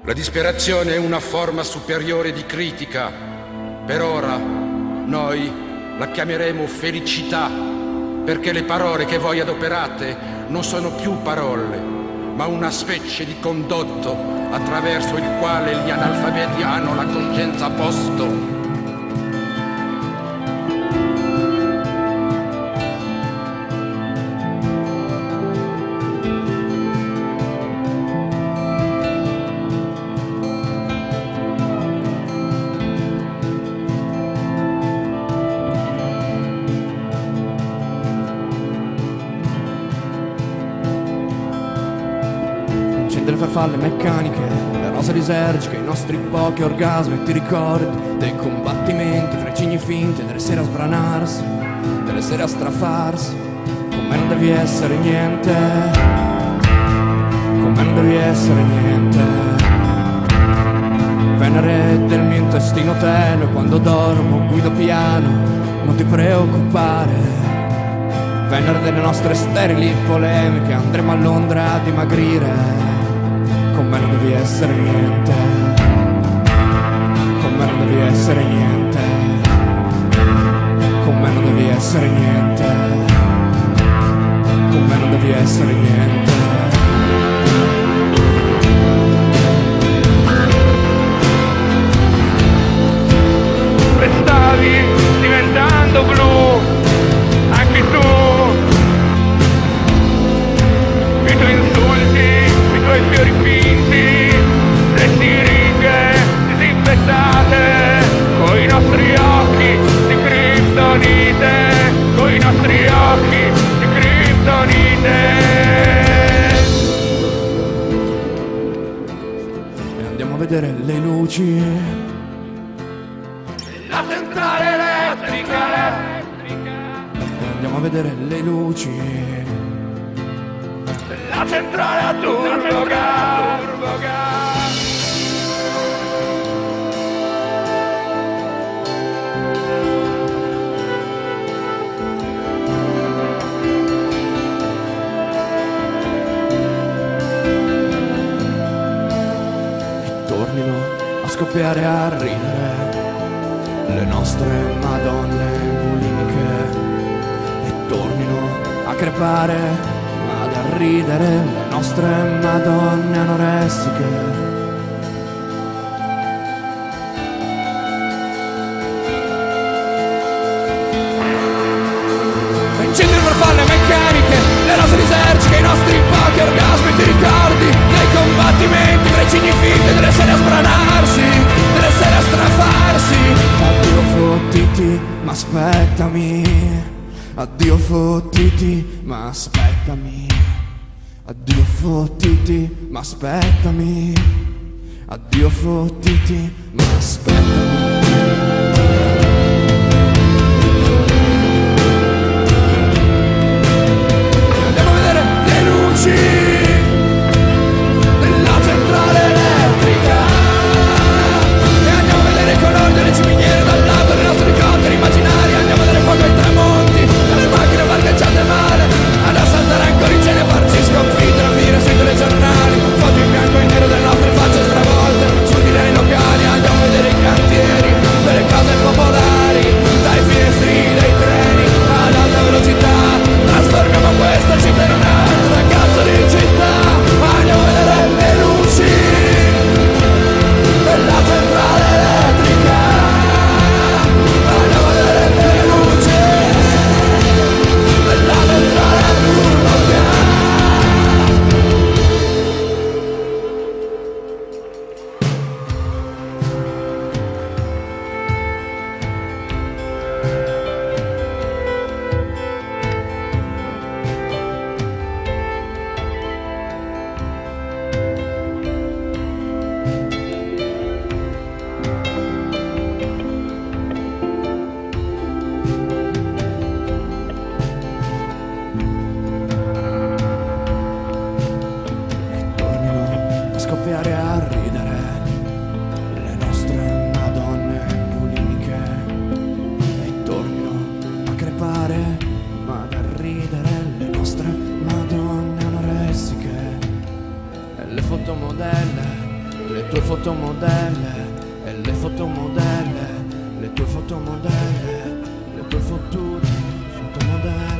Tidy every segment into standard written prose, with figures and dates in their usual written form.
La disperazione è una forma superiore di critica. Per ora noi la chiameremo felicità, perché le parole che voi adoperate non sono più parole, ma una specie di condotto attraverso il quale gli analfabeti hanno la coscienza a posto. Delle farfalle meccaniche, le rose lisergiche, i nostri pochi orgasmi. Ti ricordi dei combattimenti fra i cigni finti, delle sere a sbranarsi, delle sere a strafarsi? Con me non devi essere niente, con me non devi essere niente. Venere del mio intestino tenue, quando dormo guido piano, non ti preoccupare. Venere delle nostre sterili polemiche, andremo a Londra a dimagrire. Con me non devi essere niente, con me non devi essere niente, con me non devi essere niente, con me non devi essere niente. Stavi diventando blu, anche tu. I tuoi insulti, i tuoi fiori finti, le siringhe disinfettate, coi nostri occhi di criptonite, coi nostri occhi di criptonite. E andiamo a vedere le luci, La centrale elettrica. e andiamo a vedere le luci. La centrale a turbogas. E tornino a scoppiare a ridere le nostre madonne bulimiche, e tornino a crepare ma da ridere le nostre madonne anoressiche. Incendri farfalle meccaniche, le rose lisergiche, i nostri pochi orgasmi. Ti ricordi dei combattimenti tra i cigni finti, delle sere a sbranarsi, delle sere a strafarsi? Addio fottiti, ma aspettami. Addio fottiti, ma aspettami. Addio fottiti, ma aspettami. Addio fottiti, ma aspettami. Della centrale elettrica, e andiamo a vedere i colori delle ciminiere dal lato dei nostri elicotteri immaginari. Andiamo a vedere fuoco ai tramonti, dalle macchine parcheggiate male, ad assaltare ancora i cieli e farci sconfitte, a finire sui telegiornali, foto in bianco e in nero delle nostre facce stravolte, sui dinari locali. Andiamo a vedere i cantieri, fotomodelle e le fotomodelle, le tue fotomodelle, le tue fottute fotomodelle.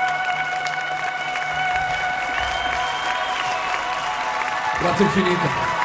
Grazie infinite.